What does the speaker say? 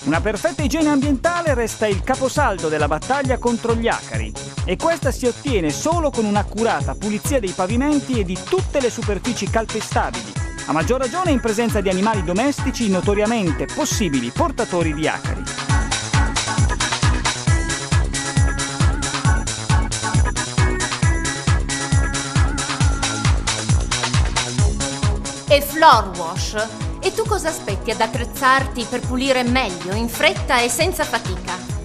Una perfetta igiene ambientale resta il caposaldo della battaglia contro gli acari e questa si ottiene solo con un'accurata pulizia dei pavimenti e di tutte le superfici calpestabili, a maggior ragione in presenza di animali domestici notoriamente possibili portatori di acari. E Floor Wash? E tu cosa aspetti ad attrezzarti per pulire meglio, in fretta e senza fatica?